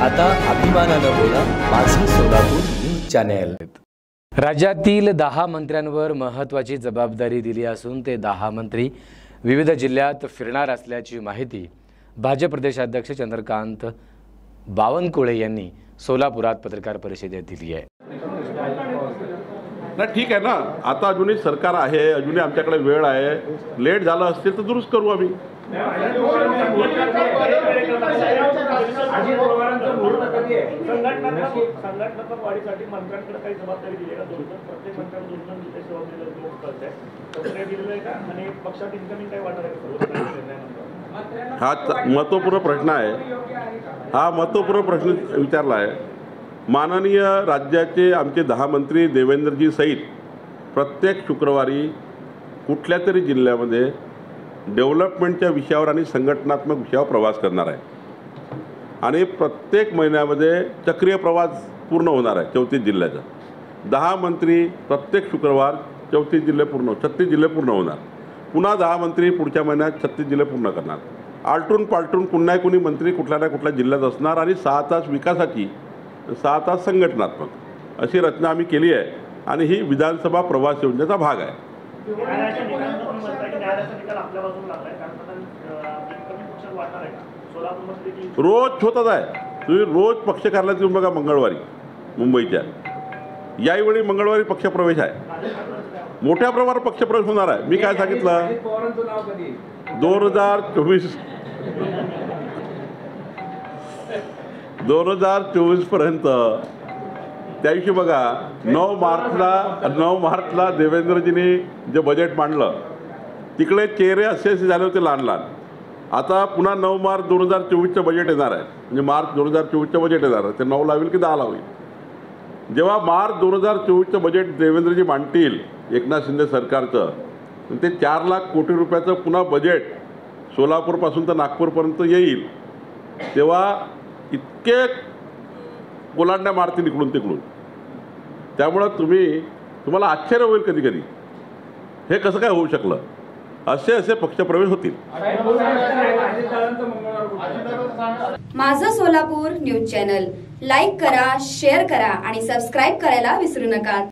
आता अभिमानानं बोला माझं सोलापूर न्यूज चॅनेल। राज्यातील 10 मंत्र्यांवर महत्त्वाची जबाबदारी दिली असून ते 10 मंत्री विविध जिल्ह्यात फिरणार असल्याची माहिती भाजप प्रदेशाध्यक्ष चंद्रकांत बावनकुळे यांनी सोलापुरात पत्रकार परिषदेत दिली आहे। ना ठीक आहे ना, आता अजूनही सरकार आहे, अजूनही आमच्याकडे वेळ आहे, लेट झालं असतील तर दुरुस्त करू आम्ही। हा महत्त्वपूर्ण प्रश्न आहे, हा महत्त्वपूर्ण प्रश्न विचारला आहे। माननीय राज्याचे आमचे 10 मंत्री देवेंद्रजी सहित प्रत्येक शुक्रवारी कुठल्या तरी जिल्ह्यामध्ये डेव्हलपमेंटच्या विषयावर आणि संघटनात्मक विषयावर प्रवास करणार आहे आणि प्रत्येक महिन्यामध्ये चक्रीय प्रवास पूर्ण होणार आहे 34 जिल्ह्याचा। 10 मंत्री प्रत्येक शुक्रवार 34 जिल्हे पूर्ण, 36 जिल्हे पूर्ण होणार। पुन्हा 10 मंत्री पुढच्या महिन्यात 36 जिल्हे पूर्ण करणार। आलटून पालटून पुन्हा कोणी मंत्री कुठल्या ना कुठल्या जिल्ह्यात असणार आणि 6 तास विकासाची, 6 तास संघटनात्मक अशी रचना आम्ही केली आहे आणि ही विधानसभा प्रवास योजनेचा भाग आहे। रोज होतच आहे, तुम्ही रोज पक्ष कार्यालयात येऊन बघा। मंगळवारी मुंबईच्या यावेळी मंगळवारी पक्षप्रवेश आहे, मोठ्या प्रमाणात पक्षप्रवेश होणार आहे। मी काय सांगितलं 2024 पर्यंत त्या दिवशी बघा 9 मार्चला देवेंद्रजींनी जे बजेट मांडलं तिकडे चेहरे असे झाले होते लहान लहान। आता पुन्हा 9 मार्च 2024चं बजेट येणार आहे, म्हणजे मार्च 2024चं बजेट येणार आहे। ते 9 लावेल की 10 लावेल। जेव्हा मार्च 2024चं बजेट देवेंद्रजी मांडतील एकनाथ शिंदे सरकारचं, ते 4 लाख कोटी रुपयाचं पुन्हा बजेट सोलापूरपासून तर नागपूरपर्यंत येईल, तेव्हा इतके कोलांड्या मारतील इकडून तिकडून। त्यामुळं तुम्हाला आश्चर्य होईल कधी कधी हे कसं काय होऊ शकलं, असे पक्षप्रवेश होतील। माझं सोलापूर न्यूज चॅनल लाईक करा, शेअर करा आणि सबस्क्राईब करायला विसरू नका।